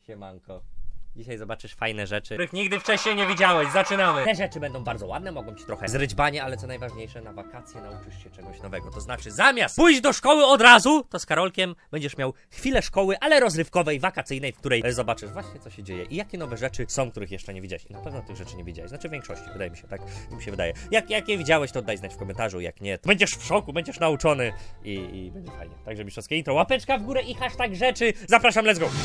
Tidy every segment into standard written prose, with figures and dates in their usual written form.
Siemanko. Dzisiaj zobaczysz fajne rzeczy, których nigdy wcześniej nie widziałeś. Zaczynamy! Te rzeczy będą bardzo ładne, mogą ci trochę zryć banie, ale co najważniejsze, na wakacje nauczysz się czegoś nowego. To znaczy, zamiast pójść do szkoły od razu, to z Karolkiem będziesz miał chwilę szkoły, ale rozrywkowej, wakacyjnej, w której zobaczysz właśnie, co się dzieje i jakie nowe rzeczy są, których jeszcze nie widziałeś. I na pewno tych rzeczy nie widziałeś. Znaczy w większości, wydaje mi się, tak mi się wydaje. Jak je widziałeś, to daj znać w komentarzu, jak nie, to będziesz w szoku, będziesz nauczony i będzie fajnie. Także mistrzowskie intro, łapeczka w górę i hashtag rzeczy. Zapraszam, let's go!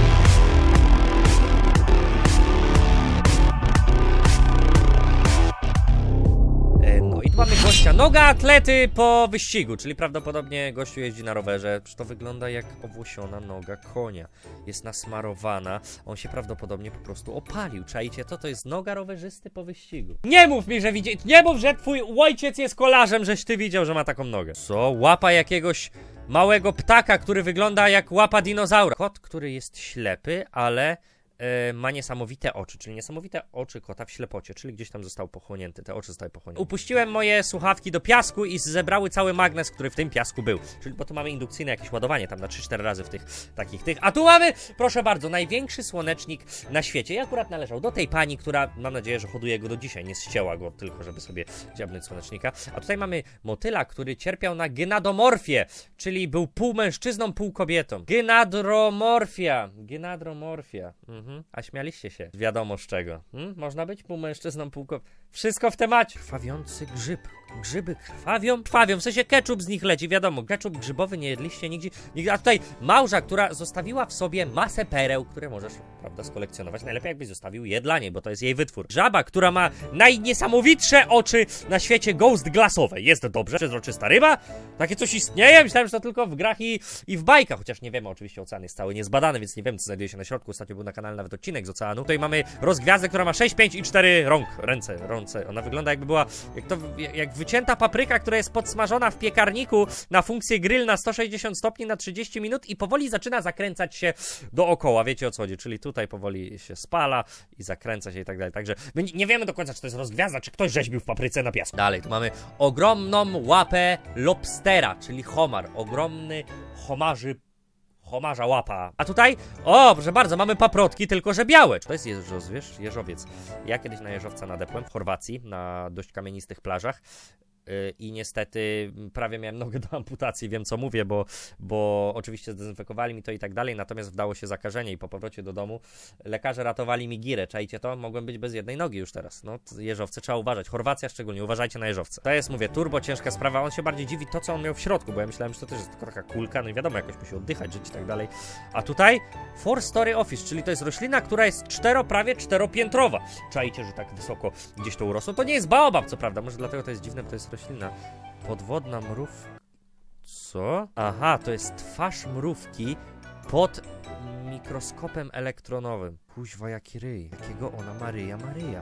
Mamy gościa, noga atlety po wyścigu, czyli prawdopodobnie gościu jeździ na rowerze. To wygląda jak owłosiona noga konia. Jest nasmarowana, on się prawdopodobnie po prostu opalił. Czajcie to? To jest noga rowerzysty po wyścigu. Nie mów mi, że nie mów, że twój ojciec jest kolarzem, żeś ty widział, że ma taką nogę. Co? Łapa jakiegoś małego ptaka, który wygląda jak łapa dinozaura. Kot, który jest ślepy, ale ma niesamowite oczy, czyli niesamowite oczy kota w ślepocie, czyli gdzieś tam został pochłonięty, te oczy zostały pochłonięte. Upuściłem moje słuchawki do piasku i zebrały cały magnes, który w tym piasku był, czyli bo tu mamy indukcyjne jakieś ładowanie tam na 3-4 razy w tych takich, a tu mamy, proszę bardzo, największy słonecznik na świecie i akurat należał do tej pani, która, mam nadzieję, że hoduje go do dzisiaj, nie ścięła go tylko, żeby sobie dziabnąć słonecznika, a tutaj mamy motyla, który cierpiał na gynadomorfię, czyli był pół mężczyzną, pół kobietą. Gynadromorfia. A śmialiście się. Wiadomo z czego. Można być pół mężczyzną, pół kobietą. Wszystko w temacie. Krwawiący grzyb. Grzyby krwawią? Krwawią, w sensie ketchup z nich leci, wiadomo. Ketchup grzybowy nie jedliście nigdzie. A tutaj małża, która zostawiła w sobie masę pereł, które możesz, prawda, skolekcjonować. Najlepiej jakbyś zostawił je dla niej, bo to jest jej wytwór. Żaba, która ma najniesamowitsze oczy na świecie ghost glassowe. Jest dobrze? Przezroczysta ryba? Takie coś istnieje? Myślałem, że to tylko w grach i w bajkach, chociaż nie wiemy, oczywiście ocean jest cały niezbadany, więc nie wiem, co znajduje się na środku. Ostatnio był na kanale nawet odcinek z oceanu. Tutaj mamy rozgwiazdę, która ma 6, 5 i 4 ręce. Ona wygląda jakby była, jak wycięta papryka, która jest podsmażona w piekarniku na funkcję grill na 160 stopni na 30 minut i powoli zaczyna zakręcać się dookoła. Wiecie o co chodzi? Czyli tutaj powoli się spala i zakręca się i tak dalej. Także my nie wiemy do końca, czy to jest rozgwiazda, czy ktoś rzeźbił w papryce na piasku. Dalej, tu mamy ogromną łapę lobstera, czyli homar. Ogromny homarza łapa. A tutaj, o, proszę bardzo, mamy paprotki, tylko że białe. To jest jeżowiec. Ja kiedyś na jeżowca nadepłem w Chorwacji, na dość kamienistych plażach. I niestety prawie miałem nogę do amputacji, wiem co mówię, bo oczywiście zdezynfekowali mi to i tak dalej, natomiast wdało się zakażenie i po powrocie do domu lekarze ratowali mi girę, czajcie to? Mogłem być bez jednej nogi już teraz, no jeżowce trzeba uważać, Chorwacja szczególnie, uważajcie na jeżowce. To jest, mówię, turbo ciężka sprawa, on się bardziej dziwi to, co on miał w środku, bo ja myślałem, że to też jest tylko taka kulka, no i wiadomo, jakoś musi oddychać, żyć i tak dalej. A tutaj 4-story office, czyli to jest roślina, która jest prawie czteropiętrowa. Czajcie, że tak wysoko gdzieś to urosło, to nie jest baobab, co prawda, może dlatego to jest dziwne, bo to jest roślina. Podwodna mrówka. Co? Aha, to jest twarz mrówki pod mikroskopem elektronowym. Kuźwa, jaki ryj. Jakiego ona Maryja.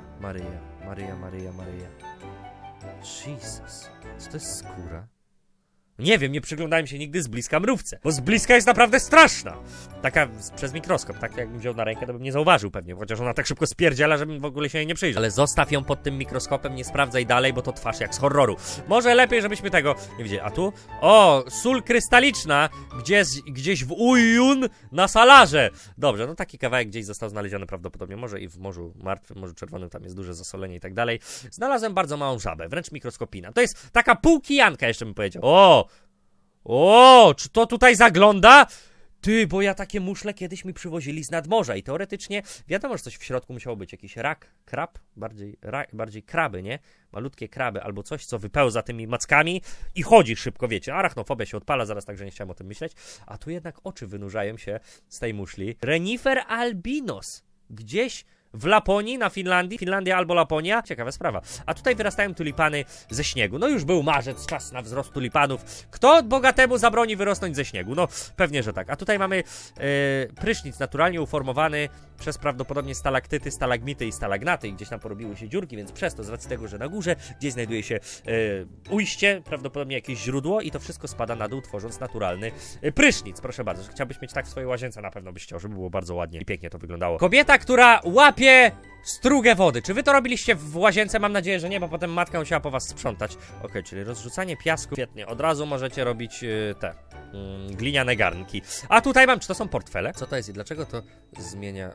Jesus. Co to jest skóra? Nie wiem, nie przyglądałem się nigdy z bliska mrówce, bo z bliska jest naprawdę straszna. Taka przez mikroskop, tak jakbym wziął na rękę, to bym nie zauważył pewnie, chociaż ona tak szybko spierdziela, żebym w ogóle się jej nie przyjrzał. Ale zostaw ją pod tym mikroskopem, nie sprawdzaj dalej, bo to twarz jak z horroru. Może lepiej, żebyśmy tego nie widzieli. A tu? O, sól krystaliczna, gdzieś w Ujun na Salarze. Dobrze, no taki kawałek gdzieś został znaleziony prawdopodobnie, może i w Morzu Martwym, Morzu Czerwonym, tam jest duże zasolenie i tak dalej. Znalazłem bardzo małą żabę, wręcz mikroskopijna. To jest taka półkijanka, jeszcze bym powiedział. O, czy to tutaj zagląda? Ty, bo ja takie muszle kiedyś mi przywozili z nadmorza i teoretycznie wiadomo, że coś w środku musiało być. Jakiś krab, bardziej kraby, nie? Malutkie kraby albo coś, co wypełza tymi mackami i chodzi szybko, wiecie. Arachnofobia się odpala zaraz, także nie chciałem o tym myśleć. A tu jednak oczy wynurzają się z tej muszli. Renifer albinos. Gdzieś w Laponii, na Finlandia albo Laponia. Ciekawa sprawa. A tutaj wyrastają tulipany ze śniegu. No już był marzec, czas na wzrost tulipanów. Kto bogatemu zabroni wyrosnąć ze śniegu? No pewnie, że tak. A tutaj mamy prysznic naturalnie uformowany przez prawdopodobnie stalaktyty, stalagmity i stalagnaty. I gdzieś tam porobiły się dziurki, więc przez to, z racji tego, że na górze gdzieś znajduje się ujście, prawdopodobnie jakieś źródło i to wszystko spada na dół, tworząc naturalny prysznic. Proszę bardzo, chciałbyś mieć tak w swojej łazience, na pewno byś chciał, żeby było bardzo ładnie i pięknie to wyglądało. Kobieta, która łapie Kopię strugę wody. Czy wy to robiliście w łazience? Mam nadzieję, że nie, bo potem matka musiała po was sprzątać. Okej, czyli rozrzucanie piasku. Świetnie, od razu możecie robić te gliniane garnki. A tutaj mam, czy to są portfele? Co to jest i dlaczego to zmienia...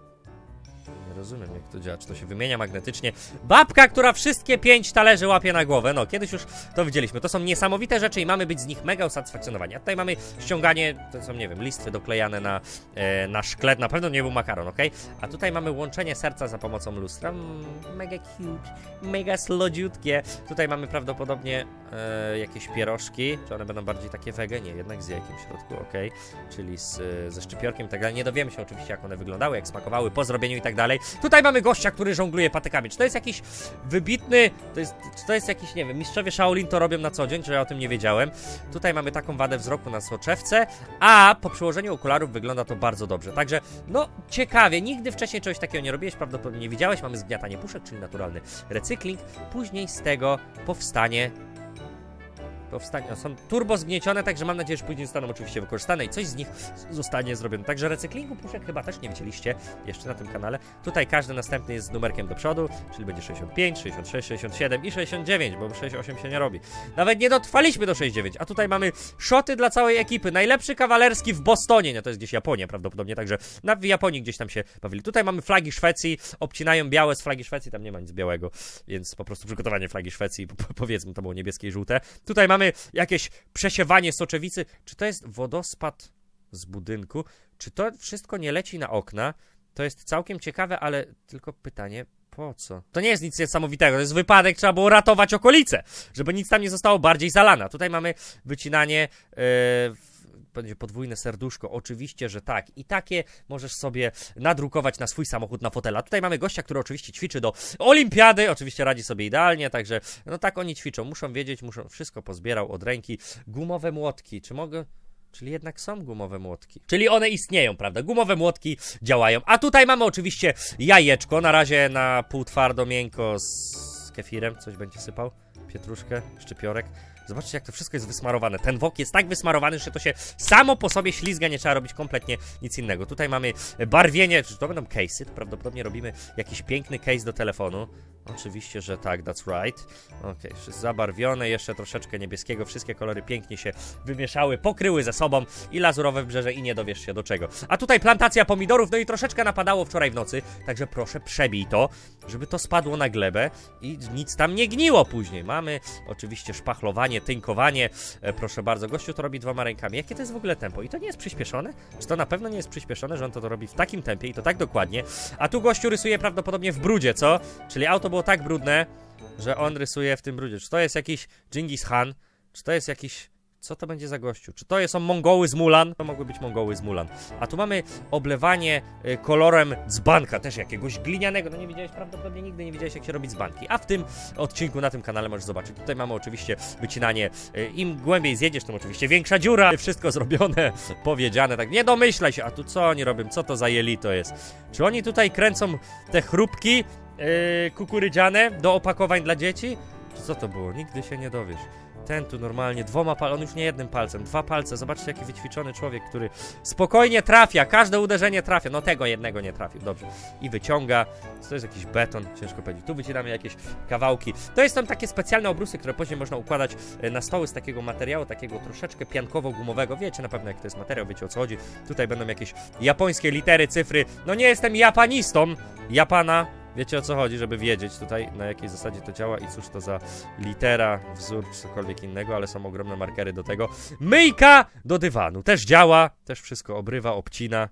Nie rozumiem, jak to działa, czy to się wymienia magnetycznie. Babka, która wszystkie 5 talerzy łapie na głowę. No, kiedyś już to widzieliśmy. To są niesamowite rzeczy i mamy być z nich mega usatysfakcjonowani. A tutaj mamy ściąganie, to są, nie wiem, listwy doklejane na szklet. Na pewno nie był makaron, ok? A tutaj mamy łączenie serca za pomocą lustra. Mega cute, mega slodziutkie. Tutaj mamy prawdopodobnie jakieś pierożki. Czy one będą bardziej takie wege? Nie, jednak z jajkiem w środku, ok? Czyli ze szczypiorkiem i tak dalej. Nie dowiemy się oczywiście, jak one wyglądały, jak smakowały po zrobieniu i tak dalej. Tutaj mamy gościa, który żongluje patykami. Czy to jest jakiś wybitny... Czy to jest jakiś, nie wiem, mistrzowie Shaolin to robią na co dzień, czy ja o tym nie wiedziałem. Tutaj mamy taką wadę wzroku na soczewce, a po przyłożeniu okularów wygląda to bardzo dobrze. Także, no, ciekawie. Nigdy wcześniej czegoś takiego nie robiłeś, prawdopodobnie nie widziałeś. Mamy zgniatanie puszek, czyli naturalny recykling. Później z tego powstanie, no, są turbo zgniecione, także mam nadzieję, że później zostaną oczywiście wykorzystane i coś z nich zostanie zrobione. Także recyklingu puszek chyba też nie widzieliście jeszcze na tym kanale. Tutaj każdy następny jest z numerkiem do przodu, czyli będzie 65, 66, 67 i 69, bo 68 się nie robi. Nawet nie dotrwaliśmy do 69, a tutaj mamy szoty dla całej ekipy. Najlepszy kawalerski w Bostonie, no to jest gdzieś Japonia prawdopodobnie, także w Japonii gdzieś tam się bawili. Tutaj mamy flagi Szwecji, obcinają białe z flagi Szwecji, tam nie ma nic białego, więc po prostu przygotowanie flagi Szwecji, powiedzmy, to było niebieskie i żółte. Tutaj mamy jakieś przesiewanie soczewicy. Czy to jest wodospad z budynku? Czy to wszystko nie leci na okna? To jest całkiem ciekawe, ale tylko pytanie, po co? To nie jest nic niesamowitego, to jest wypadek, trzeba było ratować okolice, żeby nic tam nie zostało bardziej zalane. Tutaj mamy wycinanie... będzie podwójne serduszko, oczywiście, że tak. I takie możesz sobie nadrukować na swój samochód, na fotela. Tutaj mamy gościa, który oczywiście ćwiczy do olimpiady, oczywiście radzi sobie idealnie, także no tak oni ćwiczą, muszą wiedzieć, wszystko pozbierał od ręki. Gumowe młotki, czy mogę... Czyli jednak są gumowe młotki. Czyli one istnieją, prawda? Gumowe młotki działają. A tutaj mamy oczywiście jajeczko, na razie na pół twardo, miękko z kefirem, coś będzie sypał, pietruszkę, szczypiorek. Zobaczcie, jak to wszystko jest wysmarowane. Ten wok jest tak wysmarowany, że to się samo po sobie ślizga, nie trzeba robić kompletnie nic innego. Tutaj mamy barwienie, czy to będą case'y? To prawdopodobnie robimy jakiś piękny case do telefonu. Oczywiście, że tak, that's right. Okej, wszystko zabarwione, jeszcze troszeczkę niebieskiego, wszystkie kolory pięknie się wymieszały, pokryły ze sobą i lazurowe wybrzeże i nie dowiesz się do czego. A tutaj plantacja pomidorów, no i troszeczkę napadało wczoraj w nocy, także proszę przebij to, żeby to spadło na glebę i nic tam nie gniło później. Mamy oczywiście szpachlowanie, tynkowanie, proszę bardzo, gościu to robi 2 rękami. Jakie to jest w ogóle tempo? I to nie jest przyspieszone? Czy to na pewno nie jest przyspieszone, że on to robi w takim tempie i to tak dokładnie? A tu gościu rysuje prawdopodobnie w brudzie, co? Czyli auto było tak brudne, że on rysuje w tym brudzie. Czy to jest jakiś Dżingis Khan? Czy to jest jakiś... Co to będzie za gościu? Czy to są Mongoły z Mulan? To mogły być Mongoły z Mulan. A tu mamy oblewanie kolorem dzbanka, też jakiegoś glinianego. No nie widziałeś, prawdopodobnie nigdy nie widziałeś, jak się robi dzbanki. A w tym odcinku na tym kanale możesz zobaczyć. Tutaj mamy oczywiście wycinanie. Im głębiej zjedziesz, tym oczywiście większa dziura. Wszystko zrobione, powiedziane, tak nie domyślaj się. A tu co oni robią? Co to za jelito jest? Czy oni tutaj kręcą te chrupki kukurydziane do opakowań dla dzieci? Czy co to było? Nigdy się nie dowiesz. Ten tu normalnie 2 palcami, on już nie 1 palcem, 2 palce. Zobaczcie, jaki wyćwiczony człowiek, który spokojnie trafia, każde uderzenie trafia. No tego jednego nie trafił, dobrze. I wyciąga, to jest jakiś beton, ciężko powiedzieć. Tu wycinamy jakieś kawałki. To są takie specjalne obrusy, które później można układać na stoły z takiego materiału, takiego troszeczkę piankowo-gumowego. Wiecie na pewno, jak to jest materiał, wiecie o co chodzi. Tutaj będą jakieś japońskie litery, cyfry. No nie jestem japanistą, Japana. Wiecie o co chodzi, żeby wiedzieć tutaj, na jakiej zasadzie to działa i cóż to za litera, wzór czy cokolwiek innego, ale są ogromne markery do tego. Myjka do dywanu też działa, też wszystko obrywa, obcina.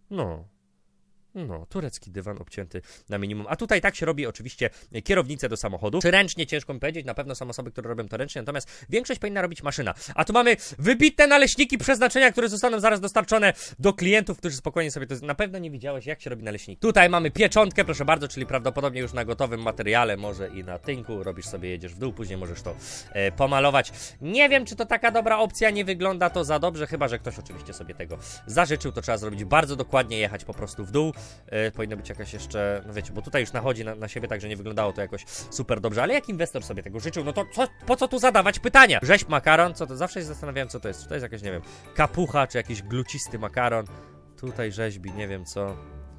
No, turecki dywan obcięty na minimum. A tutaj tak się robi oczywiście kierownicę do samochodu. Czy ręcznie, ciężko mi powiedzieć, na pewno są osoby, które robią to ręcznie, natomiast większość powinna robić maszyna. A tu mamy wybitne naleśniki przeznaczenia, które zostaną zaraz dostarczone do klientów, którzy spokojnie sobie to... Na pewno nie widziałeś, jak się robi naleśniki. Tutaj mamy pieczątkę, proszę bardzo, czyli prawdopodobnie już na gotowym materiale, może i na tynku. Robisz sobie, jedziesz w dół, później możesz to pomalować. Nie wiem, czy to taka dobra opcja, nie wygląda to za dobrze, chyba że ktoś oczywiście sobie tego zażyczył, to trzeba zrobić bardzo dokładnie, jechać po prostu w dół. Powinna być jakaś jeszcze, no wiecie, bo tutaj już nachodzi na siebie, także nie wyglądało to jakoś super dobrze, ale jak inwestor sobie tego życzył, no to po co tu zadawać pytania? Rzeźb makaron, co to? Zawsze się zastanawiałem, co to jest. Czy to jest jakaś, nie wiem, kapucha, czy jakiś glucisty makaron. Tutaj rzeźbi, nie wiem co.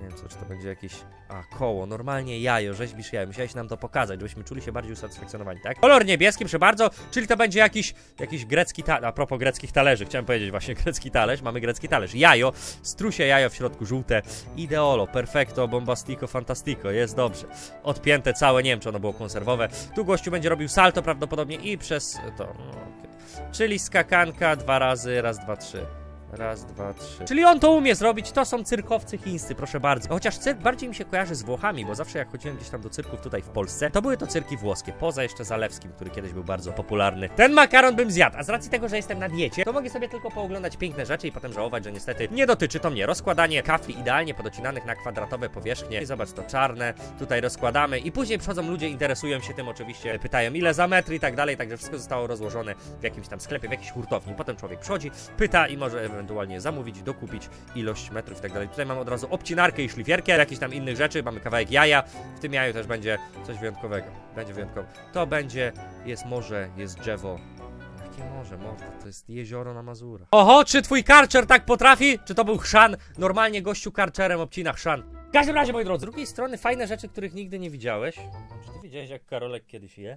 Nie wiem co, czy to będzie jakieś... koło, normalnie jajo, rzeźbisz jajo. Musiałeś nam to pokazać, żebyśmy czuli się bardziej usatysfakcjonowani, tak? Kolor niebieski, proszę bardzo, czyli to będzie jakiś grecki talerz. A propos greckich talerzy, chciałem powiedzieć właśnie grecki talerz. Mamy grecki talerz. Jajo, strusie jajo w środku żółte. Ideolo, perfecto, bombastico, fantastico. Jest dobrze. Odpięte całe, nie wiem czy ono było konserwowe. Tu gościu będzie robił salto prawdopodobnie i przez to... Czyli skakanka 2 razy, raz, 2, 3. Raz, 2, 3. Czyli on to umie zrobić, to są cyrkowcy chińscy, proszę bardzo. Chociaż cyrk bardziej mi się kojarzy z Włochami, bo zawsze jak chodziłem gdzieś tam do cyrków tutaj w Polsce, to były to cyrki włoskie, poza jeszcze Zalewskim, który kiedyś był bardzo popularny. Ten makaron bym zjadł, a z racji tego, że jestem na diecie, to mogę sobie tylko pooglądać piękne rzeczy i potem żałować, że niestety nie dotyczy to mnie. Rozkładanie kafli idealnie podocinanych na kwadratowe powierzchnie. I zobacz, to czarne, tutaj rozkładamy i później przychodzą ludzie, interesują się tym oczywiście, pytają ile za metr i tak dalej, także wszystko zostało rozłożone w jakimś tam sklepie, w jakiejś hurtowni. Potem człowiek przychodzi, pyta i może ewentualnie zamówić, dokupić ilość metrów i tak dalej. Tutaj mamy od razu obcinarkę i szlifierkę, jakichś tam innych rzeczy, mamy kawałek jaja, w tym jaju też będzie coś wyjątkowego, będzie wyjątkowe. To będzie, jest morze, jest drzewo. Jakie morze, morze, to jest jezioro na Mazurach. Oho, czy twój karczer tak potrafi? Czy to był chrzan? Normalnie gościu karczerem obcina chrzan. W każdym razie, moi drodzy, z drugiej strony fajne rzeczy, których nigdy nie widziałeś. Czy ty widziałeś, jak Karolek kiedyś je?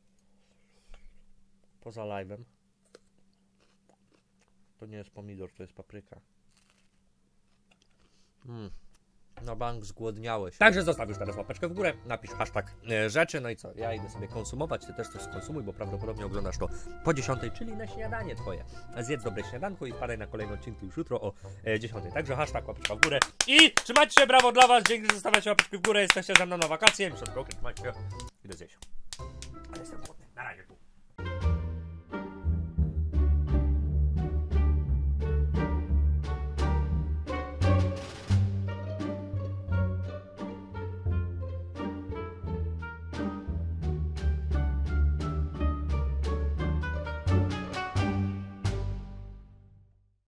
Poza live'em. To nie jest pomidor, to jest papryka. Na bank zgłodniałeś. Także zostaw już teraz łapeczkę w górę, napisz hashtag rzeczy, no i co? Ja idę sobie konsumować, ty też coś skonsumuj, bo prawdopodobnie oglądasz to po 10, czyli na śniadanie twoje. Zjedz dobre śniadanko i wpadaj na kolejne odcinki już jutro o 10. Także hashtag łapeczka w górę i trzymajcie się, brawo dla was, dzięki, że zostawiacie łapeczkę w górę, jesteście ze mną na wakacje, trzymajcie się i do zjeść. Ale jestem głodny, na razie tu.